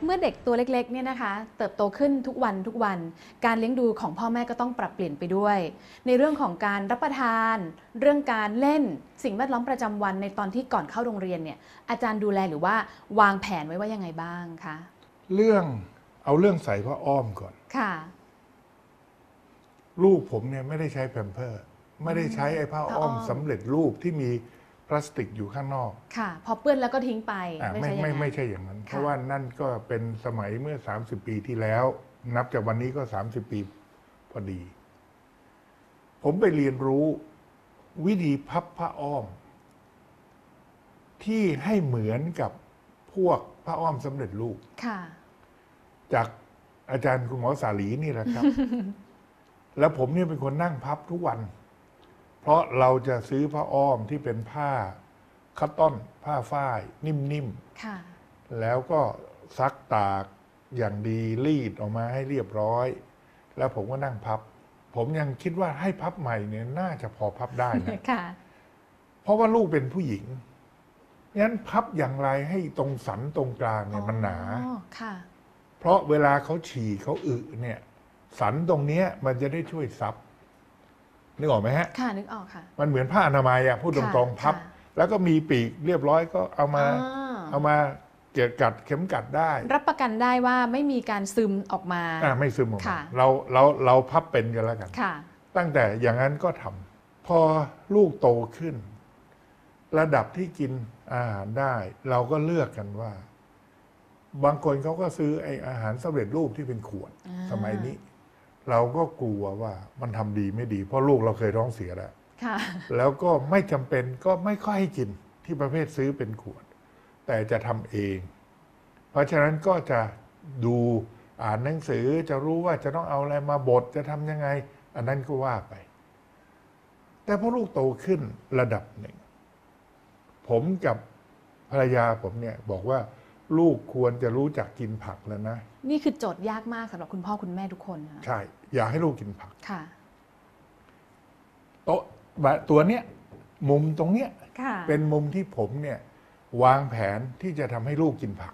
เมื่อเด็กตัวเล็กๆเนี่ยนะคะเติบโตขึ้นทุกวันการเลี้ยงดูของพ่อแม่ก็ต้องปรับเปลี่ยนไปด้วยในเรื่องของการรับประทานเรื่องการเล่นสิ่งแวดล้อมประจำวันในตอนที่ก่อนเข้าโรงเรียนเนี่ยอาจารย์ดูแลหรือว่าวางแผนไว้ว่ายังไงบ้างคะเอาเรื่องใส่ผ้าอ้อมก่อนค่ะลูกผมเนี่ยไม่ได้ใช้แพมเพิร์สไม่ได้ใช้ไอ้ผ้าอ้อมสำเร็จรูปที่มีพลาสติกอยู่ข้างนอกค่ะพอเปื้อนแล้วก็ทิ้งไปไม่ใช่อย่างนั้นเพราะว่านั่นก็เป็นสมัยเมื่อ30 ปีที่แล้วนับจากวันนี้ก็30 ปีพอดี ผมไปเรียนรู้วิธีพับผ้าอ้อมที่ให้เหมือนกับพวกผ้าอ้อมสำเร็จรูปจากอาจารย์คุณหมอสาลีนี่แหละครับ แล้วผมเนี่ยเป็นคนนั่งพับทุกวันเพราะเราจะซื้อผ้าอ้อมที่เป็นผ้าคัตตอนผ้าฝ้ายนิ่มๆแล้วก็ซักตากอย่างดีรีดออกมาให้เรียบร้อยแล้วผมก็นั่งพับผมยังคิดว่าให้พับใหม่เนี่ยน่าจะพอพับได้นะเพราะว่าลูกเป็นผู้หญิงงั้นพับอย่างไรให้ตรงสันตรงกลางเนี่ยมันหนาเพราะเวลาเขาฉี่เขาอึเนี่ยสันตรงนี้มันจะได้ช่วยซับนึกออกไหมฮะค่ะนึกออกค่ะมันเหมือนผ้าอนามัยพูดตรงๆพับแล้วก็มีปีกเรียบร้อยก็เอามาเกี่ยวกัดเข็มกัดได้รับประกันได้ว่าไม่มีการซึมออกมาไม่ซึมออกมาเราพับเป็นกันแล้วกันตั้งแต่อย่างนั้นก็ทำพอลูกโตขึ้นระดับที่กินอาหารได้เราก็เลือกกันว่าบางคนเขาก็ซื้อไอ้อาหารสำเร็จรูปที่เป็นขวดสมัยนี้เราก็กลัวว่ามันทำดีไม่ดีเพราะลูกเราเคยท้องเสียแล้วก็ไม่จำเป็นก็ไม่ค่อยให้กินที่ประเภทซื้อเป็นขวดแต่จะทำเองเพราะฉะนั้นก็จะดูอ่านหนังสือจะรู้ว่าจะต้องเอาอะไรมาบดจะทำยังไงอันนั้นก็ว่าไปแต่พอลูกโตขึ้นระดับหนึ่งผมกับภรรยาผมเนี่ยบอกว่าลูกควรจะรู้จักกินผักแล้วนะนี่คือโจทย์ยากมากสำหรับคุณพ่อคุณแม่ทุกคนใช่อยากให้ลูกกินผักค่ะโต๊ะตัวเนี้ยมุมตรงเนี้ยเป็นมุมที่ผมเนี่ยวางแผนที่จะทำให้ลูกกินผัก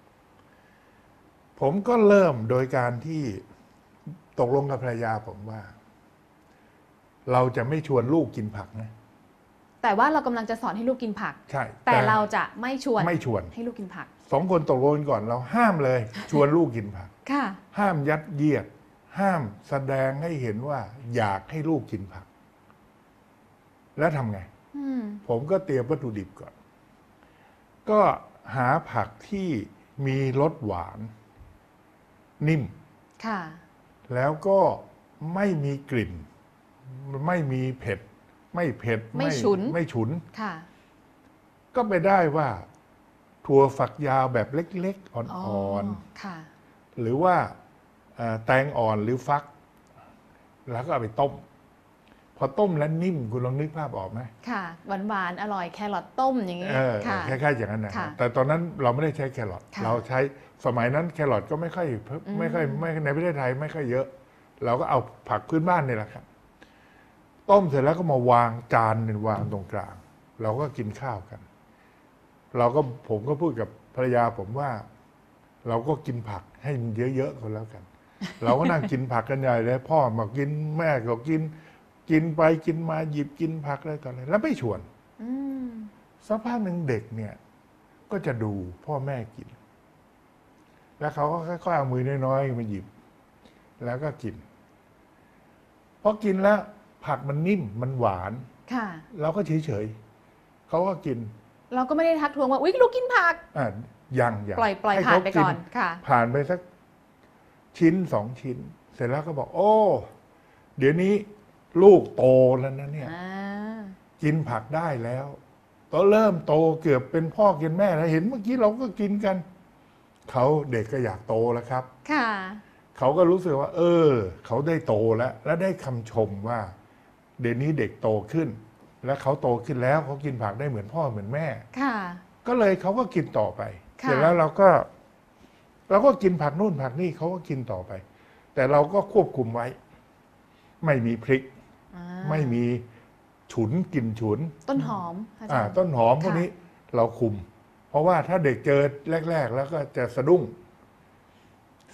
ผมก็เริ่มโดยการที่ตกลงกับภรรยาผมว่าเราจะไม่ชวนลูกกินผักนะแต่ว่าเรากำลังจะสอนให้ลูกกินผักใช่แต่เราจะไม่ชวนให้ลูกกินผัก 2 คนตกลงก่อนเราห้ามเลยชวนลูกกินผักห้ามยัดเยียดห้ามแสดงให้เห็นว่าอยากให้ลูกกินผักแล้วทำไงผมก็เตรียมวัตถุดิบก่อนก็หาผักที่มีรสหวานนิ่มแล้วก็ไม่มีกลิ่นไม่มีเผ็ดไม่ฉุนก็ไปได้ว่าถั่วฝักยาวแบบเล็กๆอ่อนๆหรือว่าแตงอ่อนหรือฟักแล้วก็เอาไปต้มพอต้มแล้วนิ่มคุณลองนึกภาพออกไหมค่ะหวานๆอร่อยแครอทต้มอย่างนี้คล้ายๆอย่างนั้นนะแต่ตอนนั้นเราไม่ได้ใช้แครอทเราใช้สมัยนั้นแครอทก็ไม่ค่อยในประเทศไทยไม่ค่อยเยอะเราก็เอาผักพื้นบ้านนี่แหละครับต้มเสร็จแล้วก็มาวางจานหนึ่งวางตรงกลางเราก็กินข้าวกันผมก็พูดกับภรรยาผมว่าเราก็กินผักให้เยอะๆก็แล้วกันเราก็นั่งกินผักกันใหญ่เลยพ่อมากินแม่ก็กินไปกินมาหยิบกินผักอะไรต่ออะไรแล้วไม่ชวนสักพักหนึ่งเด็กเนี่ยก็จะดูพ่อแม่กินแล้วเขาก็ค่อยๆเอามือน้อยๆมาหยิบแล้วก็กินพอกินแล้วผักมันนิ่มมันหวานเราก็เฉยๆเขาก็กินเราก็ไม่ได้ทักท้วงว่าอุ๊ยลูกกินผักยังปล่อยผ่านไปก่อนผ่านไปสักชิ้น2 ชิ้นเสร็จแล้วก็บอกโอ้เดี๋ยวนี้ลูกโตแล้วนะเนี่ยกินผักได้แล้วตอนเริ่มโตเกือบเป็นพ่อกินแม่แล้วเห็นเมื่อกี้เราก็กินกันเขาเด็กก็อยากโตแล้วครับเขาก็รู้สึกว่าเขาได้โตแล้วและได้คำชมว่าเดี๋ยวนี้เด็กโตขึ้นและเขาโตขึ้นแล้วเขากินผักได้เหมือนพ่อเหมือนแม่ก็เลยเขาก็กินต่อไปเสร็จแล้วเราก็กินผักนู่นผักนี่เขาก็กินต่อไปแต่เราก็ควบคุมไว้ไม่มีพริกไม่มีฉุนกลิ่นฉุนต้นหอมต้นหอมพวกนี้เราคุมเพราะว่าถ้าเด็กเจอแรกๆแล้วก็จะสะดุ้ง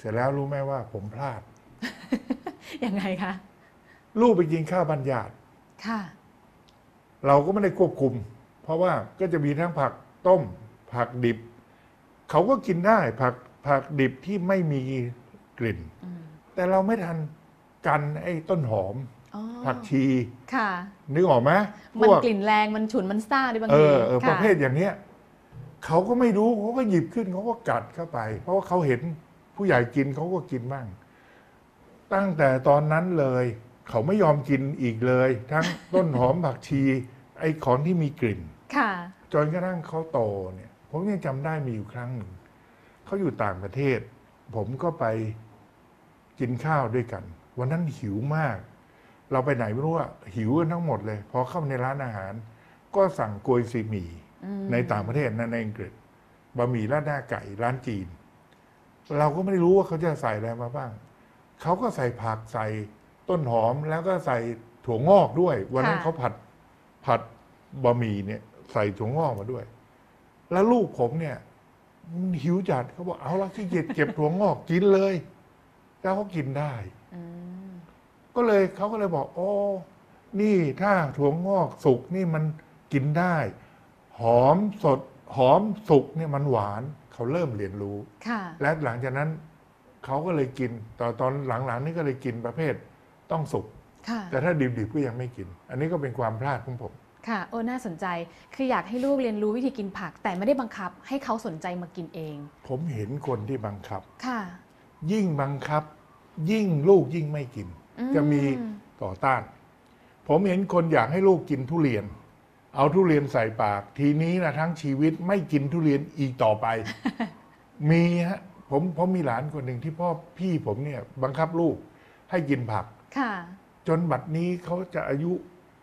ร็จแล้วรู้ไหมว่าผมพลาดยังไงคะลูกไปกินข้าวบ้านญาติค่ะเราก็ไม่ได้ควบคุม เพราะว่าก็จะมีทั้งผักต้ม ผักดิบ เขาก็กินได้ผักดิบที่ไม่มีกลิ่น แต่เราไม่ทันกันไอ้ต้นหอมอ๋อผักชีค่ะนึกออกไหมพมันวกกลิ่นแรงมันฉุนมันซ่าด้วยบางเอทีอประเภทอย่างเนี้ยเขาก็ไม่รู้เขาก็หยิบขึ้นเขาก็กัดเข้าไป เพราะว่าเขาเห็นผู้ใหญ่กินเขาก็กินบ้างตั้งแต่ตอนนั้นเลย เขาไม่ยอมกินอีกเลย ทั้งต้นหอมผักชี ไอ้ของที่มีกลิ่นค่ะจนกระทั่งเขาโตเนี่ย ผมยังจำได้มีอยู่ครั้งหนึ่งเขาอยู่ต่างประเทศ ผมก็ไปกินข้าวด้วยกัน วันนั้นหิวมาก เราไปไหนไม่รู้ว่าหิวกันทั้งหมดเลยพอเข้าในร้านอาหาร ก็สั่งโกยซีหมี่ในต่างประเทศนั่นในอังกฤษบะหมี่ราดหน้าไก่ร้านจีน เราก็ไม่ได้รู้ว่าเขาจะใส่อะไรมาบ้างเขาก็ใส่ผักใส่ต้นหอมแล้วก็ใส่ถั่วงอกด้วย วันนั้นเขาผัดบะหมี่เนี่ย ใส่ถั่วงอกมาด้วย แล้วลูกผมเนี่ยหิวจัดเขาบอกเอาละขี้เกียจเก็บถั่วงอกกินเลย แล้วเขากินได้ก็เลยเขาก็เลยบอกโอ้นี่ถ้าถั่วงอกสุกนี่มันกินได้ หอมสดหอมสุกเนี่ยมันหวานเขาเริ่มเรียนรู้และหลังจากนั้นเขาก็เลยกินตอนหลังๆนี่ก็เลยกินประเภทต้องสุกแต่ถ้าดิบๆก็ยังไม่กิน อันนี้ก็เป็นความพลาดของผมค่ะโอ้น่าสนใจคืออยากให้ลูกเรียนรู้วิธีกินผัก แต่ไม่ได้บังคับให้เขาสนใจมากินเองผมเห็นคนที่บังคับค่ะยิ่งบังคับยิ่งลูกยิ่งไม่กินจะมีต่อต้านผมเห็นคนอยากให้ลูกกินทุเรียนเอาทุเรียนใส่ปากทีนี้นะทั้งชีวิตไม่กินทุเรียนอีกต่อไป มีฮะผมมีหลานคนหนึ่งที่พี่ผมเนี่ยบังคับลูกให้กินผักจนบัดนี้เขาจะอายุ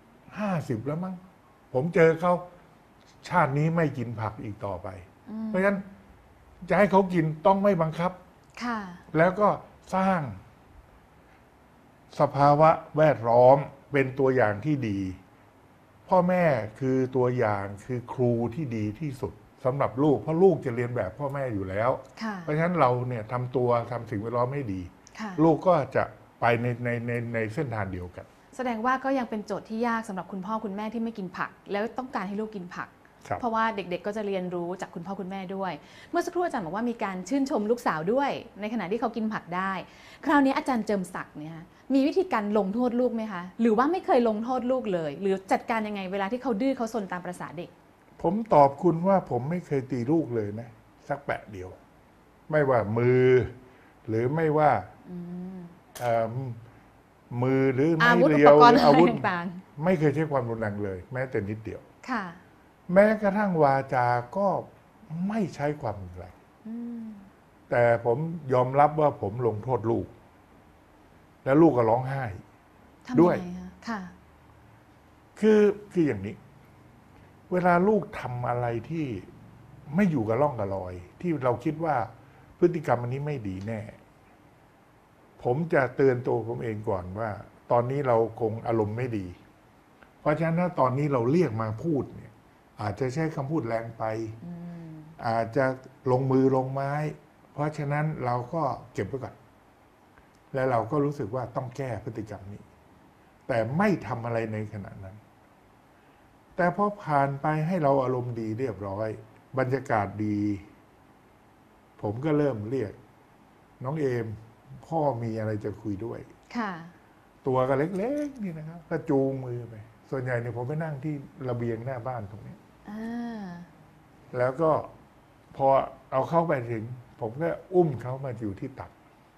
50แล้วมั้งผมเจอเขาชาตินี้ไม่กินผักอีกต่อไปเพราะฉะนั้นจะให้เขากินต้องไม่บังคับแล้วก็สร้างสภาวะแวดล้อมเป็นตัวอย่างที่ดีพ่อแม่คือตัวอย่างคือครูที่ดีที่สุดสำหรับลูกเพราะลูกจะเรียนแบบพ่อแม่อยู่แล้วเพราะฉะนั้นเราเนี่ยทำสิ่งแวดล้อมให้ดีลูกก็จะไปในเส้นทางเดียวกันแสดงว่าก็ยังเป็นโจทย์ที่ยากสำหรับคุณพ่อคุณแม่ที่ไม่กินผักแล้วต้องการให้ลูกกินผักเพราะว่าเด็กๆก็จะเรียนรู้จากคุณพ่อคุณแม่ด้วยเมื่อสักครู่อาจารย์บอกว่ามีการชื่นชมลูกสาวด้วยในขณะที่เขากินผักได้คราวนี้อาจารย์เจิมศักดิ์เนี่ยมีวิธีการลงโทษลูกไหมคะหรือว่าไม่เคยลงโทษลูกเลยหรือจัดการยังไงเวลาที่เขาดื้อเขาซนตามประสาเด็กผมตอบคุณว่าผมไม่เคยตีลูกเลยนะสักแปะเดียวไม่ว่ามือหรือไม่ว่ามือหรือไม้เรียวหรืออาวุธไม่เคยใช้ความรุนแรงเลยแม้แต่นิดเดียวแม้กระทั่งวาจาก็ไม่ใช้ความรุนแรงแต่ผมยอมรับว่าผมลงโทษลูกแล้วลูกก็ร้องไห้ด้วยคืออย่างนี้เวลาลูกทำอะไรที่ไม่อยู่กับร่องกับรอย ที่เราคิดว่าพฤติกรรมอันนี้ไม่ดีแน่ผมจะเตือนตัวผมเองก่อนว่าตอนนี้เราคงอารมณ์ไม่ดีเพราะฉะนั้นถ้าตอนนี้เราเรียกมาพูดเนี่ยอาจจะใช้คำพูดแรงไปอาจจะลงมือลงไม้เพราะฉะนั้นเราก็เก็บไว้ก่อนและเราก็รู้สึกว่าต้องแก้พฤติกรรมนี้แต่ไม่ทำอะไรในขณะนั้นแต่พอผ่านไปให้เราอารมณ์ดีเรียบร้อยบรรยากาศดีผมก็เริ่มเรียกน้องเอมพ่อมีอะไรจะคุยด้วยตัวก็เล็กๆนี่นะครับก็จูงมือไปส่วนใหญ่เนี่ยผมไปนั่งที่ระเบียงหน้าบ้านตรงนี้แล้วก็พอเอาเข้าไปถึงผมก็อุ้มเขามาอยู่ที่ตัก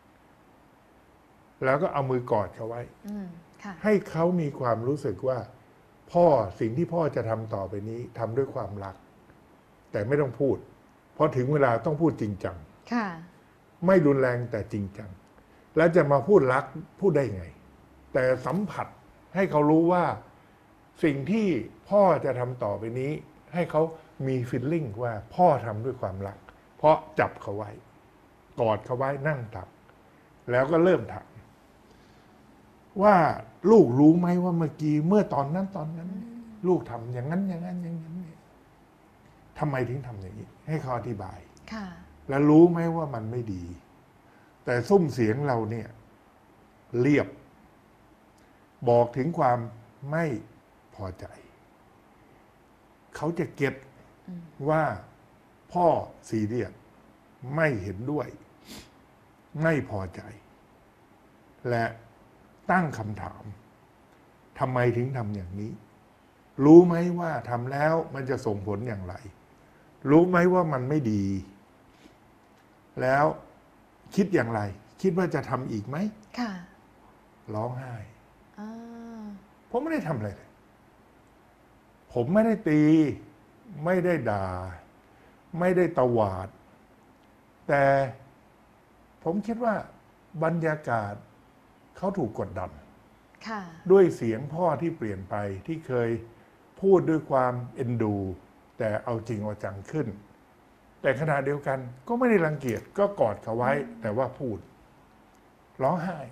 แล้วก็เอามือกอดเขาไว้ให้เขามีความรู้สึกว่าพ่อสิ่งที่พ่อจะทำต่อไปนี้ทำด้วยความรักแต่ไม่ต้องพูดเพราะถึงเวลาต้องพูดจริงจังไม่รุนแรงแต่จริงจังแล้วจะมาพูดรักพูดได้ไงแต่สัมผัสให้เขารู้ว่าสิ่งที่พ่อจะทำต่อไปนี้ให้เขามีฟีลลิ่งว่าพ่อทำด้วยความรักเพราะจับเขาไว้กอดเขาไว้นั่งตักแล้วก็เริ่มถามว่าลูกรู้ไหมว่าเมื่อกี้เมื่อตอนนั้นลูกทำอย่างนั้นอย่างนั้นอย่างนั้นทำไมถึงทำอย่างนี้ให้เขาอธิบายแล้วรู้ไหมว่ามันไม่ดีแต่ซุ้มเสียงเราเนี่ยเรียบบอกถึงความไม่พอใจ เขาจะเก็ตว่าพ่อซีเรียสไม่เห็นด้วย ไม่พอใจ และตั้งคำถามทำไมถึงทำอย่างนี้ รู้ไหมว่าทำแล้วมันจะส่งผลอย่างไร รู้ไหมว่ามันไม่ดี แล้วคิดอย่างไร คิดว่าจะทำอีกไหมค่ะร้องไห้อ่าผมไม่ได้ทำอะไรเลย ผมไม่ได้ตี ไม่ได้ด่า ไม่ได้ตวาด แต่ผมคิดว่าบรรยากาศเขาถูกกดดันค่ะด้วยเสียงพ่อที่เปลี่ยนไปที่เคยพูดด้วยความเอ็นดู แต่เอาจริงเอาจังขึ้น แต่ขณะเดียวกันก็ไม่ได้รังเกียจก็กอดเขาไว้ แต่ว่าพูด ร้องไห้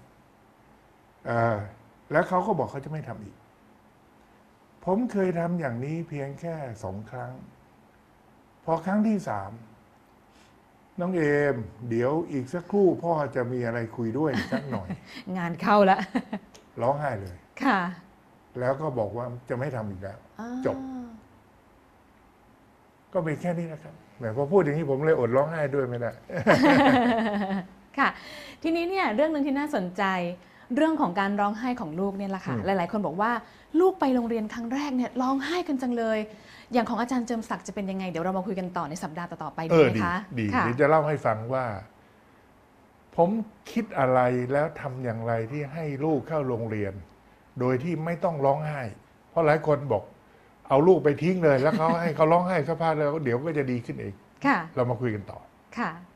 แล้วเขาก็บอกเขาจะไม่ทำอีก ผมเคยทำอย่างนี้เพียงแค่2 ครั้ง พอครั้งที่3น้องเอม เดี๋ยวอีกสักครู่พ่อจะมีอะไรคุยด้วยสักหน่อยงานเข้าแล้วร้องไห้เลยค่ะแล้วก็บอกว่าจะไม่ทำอีกแล้วอ่าจบ ก็มีแค่นี้นะครับแต่พอพูดอย่างนี้ผมเลยอดร้องไห้ด้วยไม่ได้ค่ะ ทีนี้เนี่ยเรื่องหนึ่งที่น่าสนใจเรื่องของการร้องไห้ของลูกเนี่ยแหละค่ะ หลายๆ คนบอกว่าลูกไปโรงเรียนครั้งแรกเนี่ยร้องไห้กันจังเลย อย่างของอาจารย์เจิมศักดิ์จะเป็นยังไงเดี๋ยวเรามาคุยกันต่อในสัปดาห์ต่อๆไปดีไหมคะดีค่ะเดี๋ยวจะเล่าให้ฟังว่า ผมคิดอะไรแล้วทำอย่างไรที่ให้ลูกเข้าโรงเรียน โดยที่ไม่ต้องร้องไห้ เพราะหลายคนบอก เอาลูกไปทิ้งเลย แล้วเขาให้เขาร้องไห้สักพักแล้วเดี๋ยวก็จะดีขึ้นเองค่ะเรามาคุยกันต่อค่ะ